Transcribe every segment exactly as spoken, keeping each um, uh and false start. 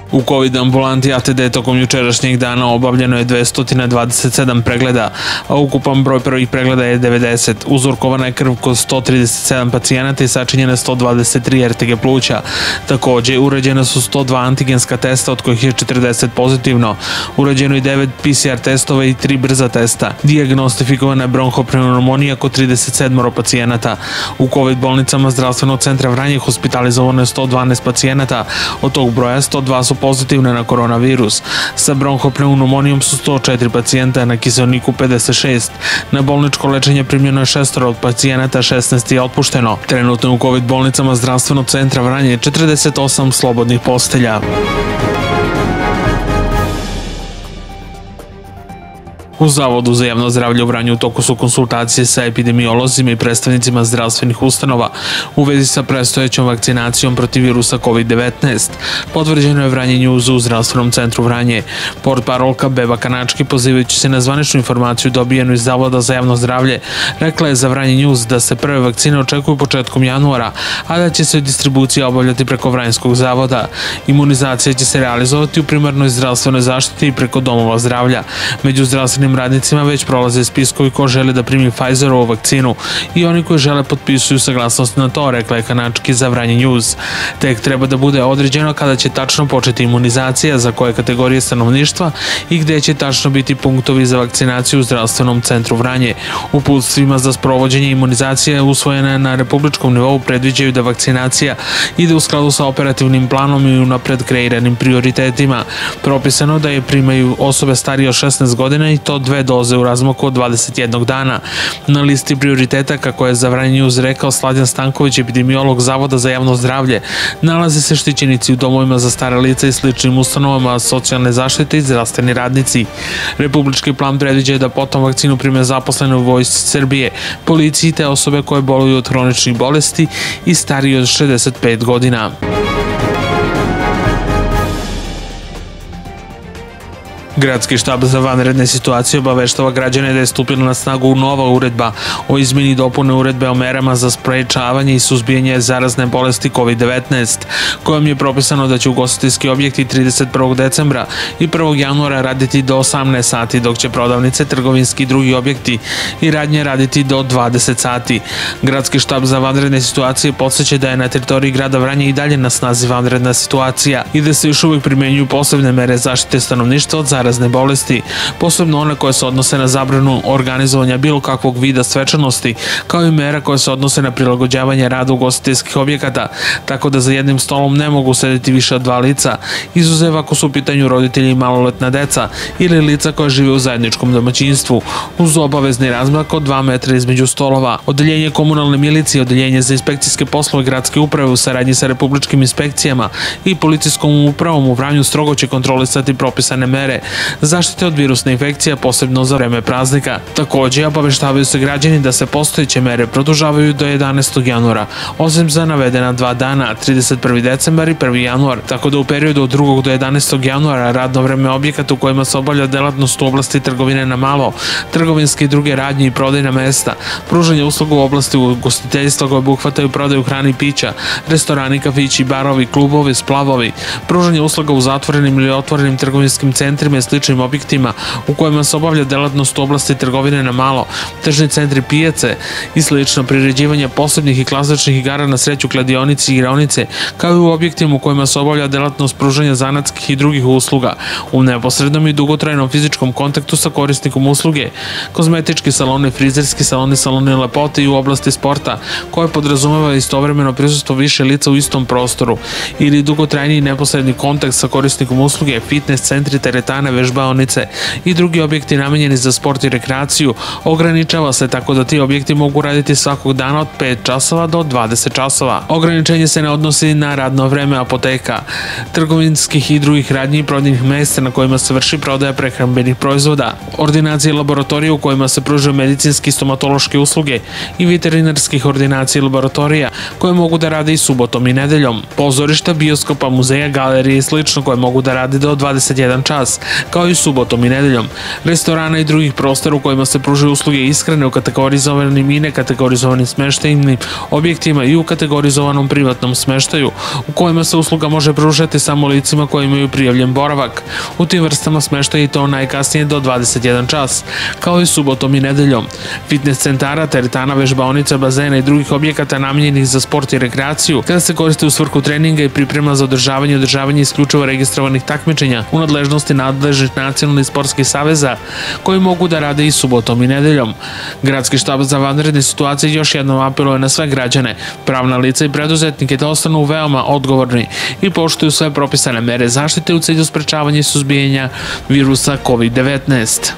U COVID ambulanti A T D tokom jučerašnjeg dana obavljeno je dvesta dvadeset sedam pregleda, a ukupan broj prvih pregleda je devedeset. Uzorkovana je krv kod sto trideset sedam pacijenata i sačinjene sto dvadeset tri R T G pluća. Takođe, urađena su sto dva antigenska testa, od kojih je četrdeset pozitivno. Urađeno je devet P C R testova i tri brza testa. Dijagnostifikovana je bronhopneumonija kod trideset sedam pacijenata. U COVID bolnicama Zdravstvenog centra Vranje hospitalizovano je sto dvanaest pacijenata, od tog broja sto dva su pozitivne na koronavirus. Sa bronhopneumonijom su sto četiri pacijenta, na kiseoniku pedeset šest. Na bolničko lečenje primljeno je šestoro od pacijenata, šesnaest je otpušteno. Trenutno u COVID bolnicama Zdravstvenog centra Vranje je četrdeset osam slobodnih postelja. U Zavodu za javno zdravlje u Vranju u toku su konsultacije sa epidemiolozima i predstavnicima zdravstvenih ustanova u vezi sa predstojećom vakcinacijom protiv virusa COVID devetnaest. Potvrđeno je Vranje News u Zdravstvenom centru Vranje. Portparolka Beba Kanački, pozivajući se na zvaničnu informaciju dobijenu iz Zavoda za javno zdravlje, rekla je za Vranje News da se prve vakcine očekuju početkom januara, a da će se distribucija obavljati preko Vranjskog zavoda. Imunizacija će se realizovati u primarnoj zdravstvenoj zaštiti i preko domova zdravlja. Među zdravstvenim radnicima već prolaze spiskovi ko žele da primi Pfizerovu vakcinu i oni koji žele potpisuju saglasnost na to, rekla je Kanački za Vranje News. Tek treba da bude određeno kada će tačno početi imunizacija, za koje kategorije stanovništva i gde će tačno biti punktovi za vakcinaciju u Zdravstvenom centru Vranje. Uputstvima za sprovođenje imunizacije usvojene na republičkom nivou predviđaju da vakcinacija ide u skladu sa operativnim planom i unapred kreiranim prioritetima. Propisano da je primaju osobe starije od šesnaest godina i to dve doze u razmaku od dvadeset jednog dana. Na listi prioriteta, kako je za Vranje News rekao Slađan Stanković, epidemiolog Zavoda za javno zdravlje, nalaze se štićenici u domovima za stara lica i sličnim ustanovama socijalne zaštite i zdravstveni radnici. Republički plan predviđa da potom vakcinu prime zaposlene u Vojsci Srbije, policiji te osobe koje boluju od hroničnih bolesti i stariji od šezdeset pet godina. Gradski štab za vanredne situacije obaveštava građane da je stupila na snagu nova uredba o izmeni i dopune uredbe o merama za sprečavanje i suzbijanje zarazne bolesti COVID devetnaest, kojom je propisano da će ugostiteljski objekti trideset prvog decembra i prvog januara raditi do osamnaest sati, dok će prodavnice, trgovinski i drugi objekti i radnje raditi do dvadeset sati. Gradski štab za vanredne situacije podseća da je na teritoriji grada Vranja i dalje na snazi vanredna situacija i da se još uvijek primenjuju posebne mere zaštite stanovništva od zarazne bolesti, posebno one koje se odnose na zabranu organizovanja bilo kakvog vida svečanosti, kao i mera koje se odnose na prilagođavanje rada ugostiteljskih objekata, tako da za jednim stolom ne mogu sedeti više od dva lica, izuzev ako su u pitanju roditelji i maloletna deca ili lica koja žive u zajedničkom domaćinstvu, uz obavezni razmak od dva metra između stolova. Odeljenje komunalne milicije, odeljenje za inspekcijske poslove gradske uprave u saradnji sa republičkim inspekcijama i policijskom upravom u Vranju strogo će kontrolisati propisane mere zaštite od virusne infekcija, posebno za vreme praznika. Takođe, obaveštavaju se građani da se postojeće mere produžavaju do jedanaestog januara, osim za navedena dva dana, trideset prvi decembar i prvi januar, tako da u periodu od drugog do jedanaestog januara radno vreme objekata u kojima se obavlja delatnost u oblasti trgovine na malo, trgovinske i druge radnje i prodajna mesta, pružanje usluga u oblasti ugostiteljstva koje obuhvataju prodaju hrane i pića, restorani, kafići, barovi, klubovi, splavovi, pružanje usluga u zatvorenim ili otvorenim trgovinskim centrima i sličnim objektima u kojima se obavlja delatnost u oblasti trgovine na malo, tržni centri, pijace i slično, priređivanje posebnih i klasičnih igara na sreću, kladionici i igraonice, kao i u objektima u kojima se obavlja delatnost pružanja zanatskih i drugih usluga u neposrednom i dugotrajnom fizičkom kontaktu sa korisnikom usluge, kozmetički saloni, frizerski saloni, saloni lepote i u oblasti sporta, koje podrazumeva istovremeno prisustvo više lica u istom prostoru, ili dugotrajni neposredni kontakt sa korisnikom usluge, fitness centri, teretane, vežbaonice i drugi objekti namenjeni za sport i rekreaciju, ograničava se tako da ti objekti mogu raditi svakog dana od pet časova do dvadeset časova. Ograničenje se ne odnosi na radno vreme apoteka, trgovinskih i drugih radnji i prodajnih mesta na kojima se vrši prodaja prehrambenih proizvoda, ordinacije i laboratorije u kojima se pružaju medicinski i stomatološke usluge i veterinarskih ordinacija i laboratorija koje mogu da rade i subotom i nedeljom, pozorišta, bioskopa, muzeja, galerije i slično koje mogu da rade do dvadeset jedan čas, kao i subotom i nedeljom. Restorana i drugih prostora u kojima se pružaju usluge ishrane u kategorizovanim i nekategorizovanim smeštajnim objektima i u kategorizovanom privatnom smeštaju, u kojima se usluga može pružati samo licima koji imaju prijavljen boravak. U tim vrstama smeštaja i to najkasnije do dvadeset jedan čas, kao i subotom i nedeljom. Fitness centara, teretana, vežbaonica, bazena i drugih objekata namenjenih za sport i rekreaciju, kada se koriste u svrhu treninga i priprema za održavanje i održavanje isključivo registrovanih takmičenja u nadležnosti nadležnih nacionalnih sportskih saveza, koji mogu da rade i subotom i nedeljom. Gradski štab za vanredne situacije još jednom apeluje na sve građane, pravna lica i preduzetnike da ostanu veoma odgovorni i poštuju sve propisane mere zaštite u cilju sprečavanja i suzbijanja virusa kovid devetnaest.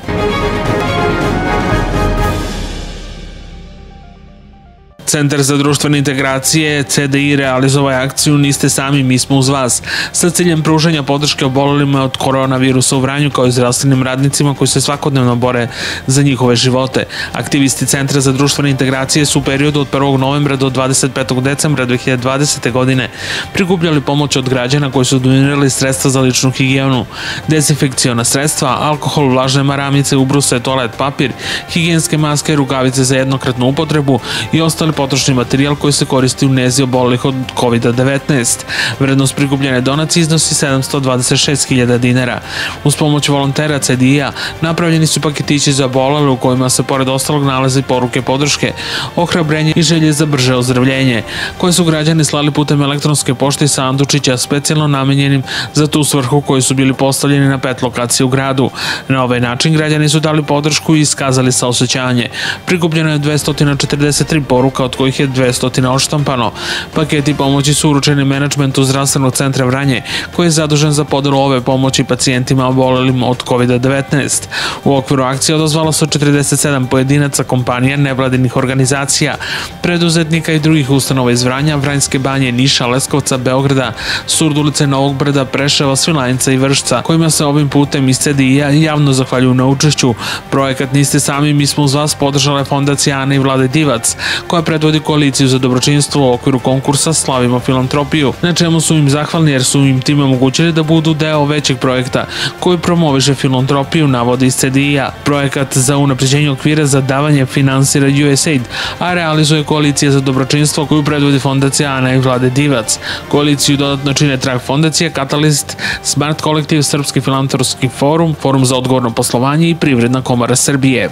Centar za društvene integracije C D I realizovao je akciju Niste sami, mi smo uz vas, sa ciljem pružanja podrške obolelima od koronavirusa u Vranju kao i zdravstvenim radnicima koji se svakodnevno bore za njihove živote. Aktivisti Centra za društvene integracije su u periodu od prvog novembra do dvadeset petog decembra dve hiljade dvadesete. godine prikupljali pomoć od građana koji su donirali sredstva za ličnu higijenu, dezinfekciona sredstva, alkohol, vlažne maramice, ubruse, toalet papir, higijenske maske, rukavice za jednokratnu upotrebu i ostali potrošni materijal koji se koristi u nezi obolelih od kovid devetnaest. Vrednost prikupljene donacije iznosi sedamsto dvadeset šest hiljada dinara. Uz pomoć volontera C D I-a napravljeni su paketići za obolele u kojima se pored ostalog nalaze i poruke podrške, ohrabrenje i želje za brže ozdravljenje, koje su građani slali putem elektronske pošte i sandučića specijalno namenjenim za tu svrhu, koji su bili postavljeni na pet lokacija u gradu. Na ovaj način građani su dali podršku i iskazali saosećanje. Prikupljeno je dvesta četrdeset tri poruka, od kojih je dvesta odštampano. Paketi pomoći su uručeni menadžmentu Zdravstvenog centra Vranje, koji je zadužen za podelu ove pomoći pacijentima obolelim od kovid devetnaest. U okviru akcije odazvalo se četrdeset sedam pojedinaca, kompanija, nevladinih organizacija, preduzetnika i drugih ustanova iz Vranja, Vranjske banje, Niša, Leskovca, Beograda, Surdulice, Novog Brda, Preševa, Svilajnca i Vršca, kojima se ovim putem iz C D I-a javno zahvaljuju na učešću. Projekat Niste sami, mi smo uz vas podržala je Fondacija Ane i Vlade Divac, koja predvodi koaliciju za dobročinstvo u okviru konkursa Slavimo filantropiju, na čemu su im zahvalni jer su im time omogućili da budu deo većeg projekta koji promoviše filantropiju, navodi iz C D I-a. Projekat za unapređenje okvira za davanje finansira U S A I D, a realizuje koalicija za dobročinstvo koju predvodi Fondacija Ana i Vlade Divac. Koaliciju dodatno čine Trag fondacija, Katalist, Smart kolektiv, Srpski filantropski forum, Forum za odgovorno poslovanje i Privredna komora Srbije.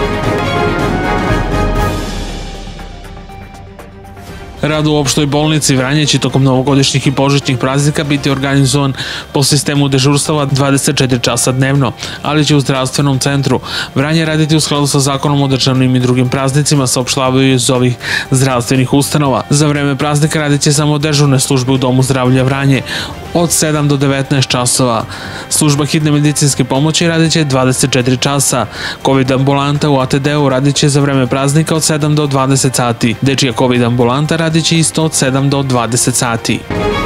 Rad u opštoj bolnici Vranje će tokom novogodišnjih i božićnih praznika biti organizovan po sistemu dežurstava dvadeset četiri časa dnevno, ali će u zdravstvenom centru Vranje raditi u skladu sa zakonom o državnim i drugim praznicima, saopštavaju iz ovih zdravstvenih ustanova. Za vreme praznika radit će samo dežurne službe u Domu zdravlja Vranje od sedam do devetnaest časova. Služba hitne medicinske pomoći radit će dvadeset četiri časa. Covid ambulanta u A T D-u radit će za vreme praznika od sedam do dvadeset sati. Dečija Covid ambulanta radit će isto od sedam do dvadeset sati.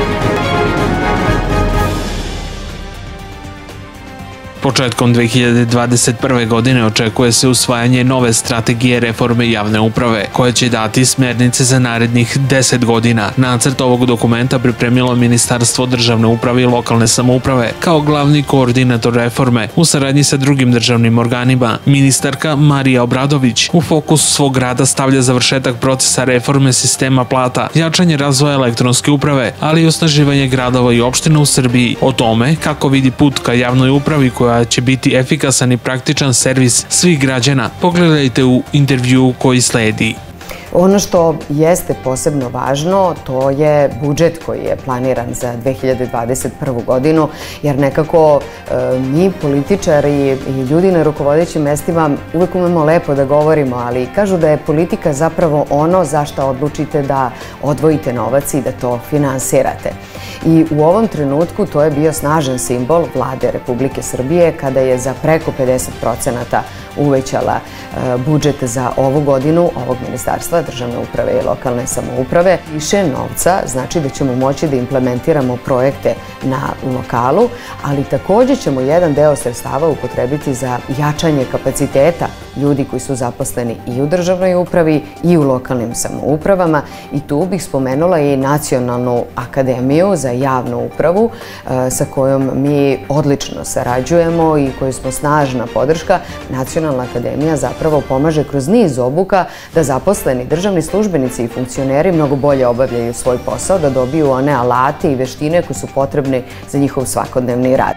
Početkom dve hiljade dvadeset prve. godine očekuje se usvajanje nove strategije reforme javne uprave, koja će dati smernice za narednih deset godina. Nacrt ovog dokumenta pripremilo Ministarstvo državne uprave i lokalne samouprave kao glavni koordinator reforme u saradnji sa drugim državnim organima. Ministarka Marija Obradović u fokus svog rada stavlja završetak procesa reforme sistema plata, jačanje razvoja elektronske uprave, ali i osnaživanje gradova i opština u Srbiji. O tome kako vidi put ka javnoj upravi koja će biti efikasan i praktičan servis svih građana, pogledajte u intervjuu koji sledi. Ono što jeste posebno važno, to je budžet koji je planiran za dve hiljade dvadeset prvu. godinu, jer nekako mi političari i ljudi na rukovodećim mestima uvek umemo lepo da govorimo, ali kažu da je politika zapravo ono za što odlučite da odvojite novac i da to finansirate. I u ovom trenutku to je bio snažan simbol Vlade Republike Srbije kada je za preko pedeset procenata uvećala budžet za ovu godinu ovog Ministarstva državne uprave i lokalne samouprave. Više novca znači da ćemo moći da implementiramo projekte na lokalu, ali također ćemo jedan deo sredstava upotrebiti za jačanje kapaciteta ljudi koji su zaposleni i u državnoj upravi i u lokalnim samoupravama i tu bih spomenula i Nacionalnu akademiju za javnu upravu sa kojom mi odlično sarađujemo i koju smo snažna podrška. Nacionalna akademija zapravo pomaže kroz niz obuka da zaposleni državni službenici i funkcioneri mnogo bolje obavljaju svoj posao, da dobiju one alate i veštine koje su potrebne za njihov svakodnevni rad.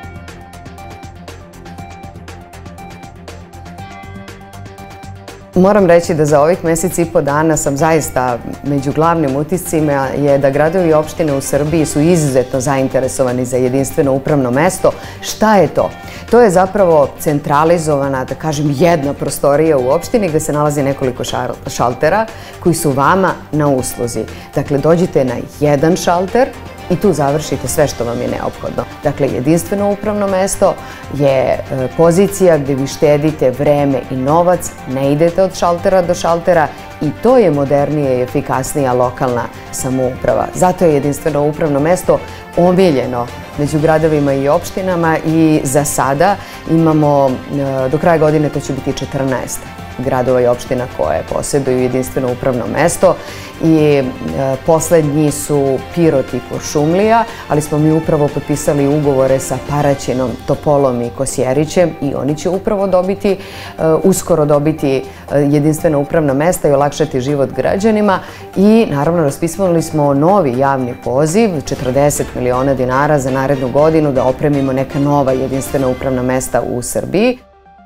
Moram reći da za ovih mesec i po dana sam zaista među glavnim utiscima je da gradovi i opštine u Srbiji su izuzetno zainteresovani za jedinstveno upravno mesto. Šta je to? To je zapravo centralizovana, da kažem, jedna prostorija u opštini gde se nalazi nekoliko šaltera koji su vama na usluzi. Dakle, dođite na jedan šalter i tu završite sve što vam je neophodno. Dakle, jedinstveno upravno mesto je pozicija gde vi štedite vreme i novac, ne idete od šaltera do šaltera i to je modernija i efikasnija lokalna samouprava. Zato je jedinstveno upravno mesto omiljeno među gradovima i opštinama i za sada imamo, do kraja godine to će biti četrnaest gradova i opština koje posjeduju jedinstveno upravno mesto i poslednji su Pirot i Kuršumlija, ali smo mi upravo potpisali ugovore sa Paraćinom, Topolom i Kosjerićem i oni će upravo dobiti, uskoro dobiti jedinstveno upravno mesta i olakšati život građanima i naravno raspisali smo novi javni poziv, četrdeset miliona dinara za narednu godinu da opremimo neka nova jedinstvena upravna mesta u Srbiji.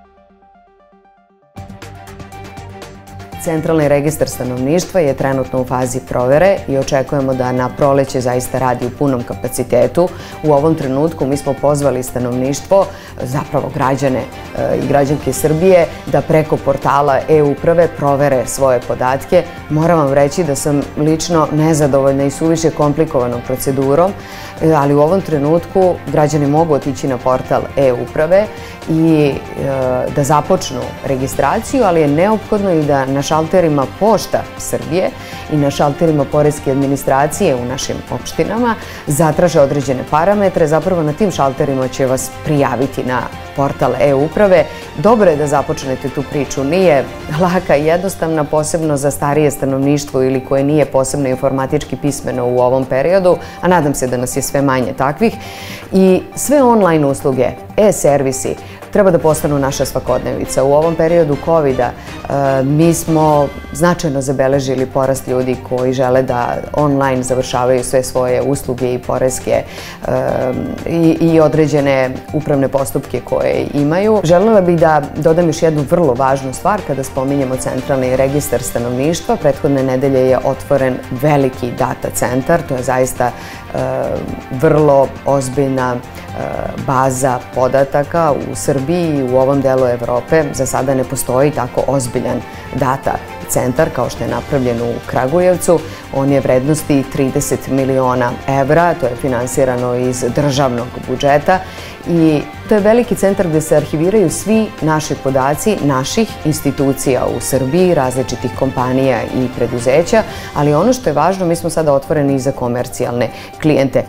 Centralni registar stanovništva je trenutno u fazi provere i očekujemo da na proleće zaista radi u punom kapacitetu. U ovom trenutku mi smo pozvali stanovništvo, zapravo građane i građanke Srbije, da preko portala e-uprave provere svoje podatke. Moram vam reći da sam lično nezadovoljna i suviše komplikovanom procedurom, ali u ovom trenutku građani mogu otići na portal e-uprave i da započnu registraciju, ali je neophodno i da na šalterima Pošta Srbije i na šalterima poreske administracije u našim opštinama zatraže određene parametre. Zapravo na tim šalterima će vas prijaviti na portal e-uprave. Dobro je da započnete tu priču. Nije laka i jednostavna, posebno za starije stanovništvo ili koje nije posebno informatički pismeno u ovom periodu, a nadam se da nas je sve manje takvih. I sve online usluge, e-servisi, treba da postanu naša svakodnevica. U ovom periodu kovida mi smo značajno zabeležili porast ljudi koji žele da online završavaju sve svoje usluge i poreske i određene upravne postupke koje imaju. Želela bih da dodam još jednu vrlo važnu stvar kada spominjemo Centralni registar stanovništva. Prethodne nedelje je otvoren veliki data centar. To je zaista vrlo ozbiljna baza podataka u Srbiji i u ovom delu Evrope. Za sada ne postoji tako ozbiljan data centar kao što je napravljen u Kragujevcu. On je vrednosti trideset miliona evra, to je finansirano iz državnog budžeta i to je veliki centar gde se arhiviraju svi naši podaci naših institucija u Srbiji, različitih kompanija i preduzeća, ali ono što je važno, mi smo sada otvoreni i za komercijalne klijente.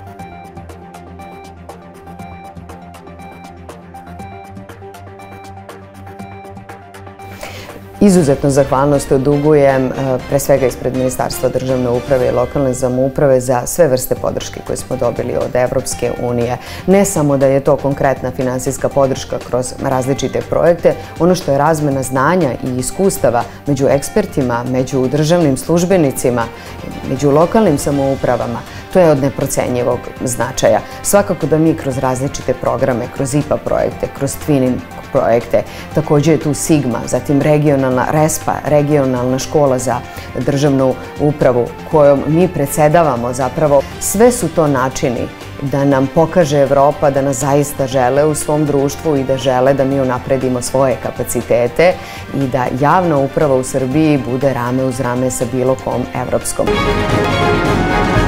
Izuzetno zahvalnost dugujem pre svega ispred Ministarstva državne uprave i lokalne samouprave za sve vrste podrške koje smo dobili od Evropske unije. Ne samo da je to konkretna finansijska podrška kroz različite projekte, ono što je razmena znanja i iskustava među ekspertima, među državnim službenicima, među lokalnim samoupravama, to je od neprocenjivog značaja. Svakako da mi kroz različite programe, kroz I P A projekte, kroz Twinning projekte, također je tu Sigma, zatim regionalna RESPA, regionalna škola za državnu upravu kojom mi predsedavamo zapravo. Sve su to načini da nam pokaže Evropa da nas zaista žele u svom društvu i da žele da mi unapredimo svoje kapacitete i da javna uprava u Srbiji bude rame uz rame sa bilo kom evropskom.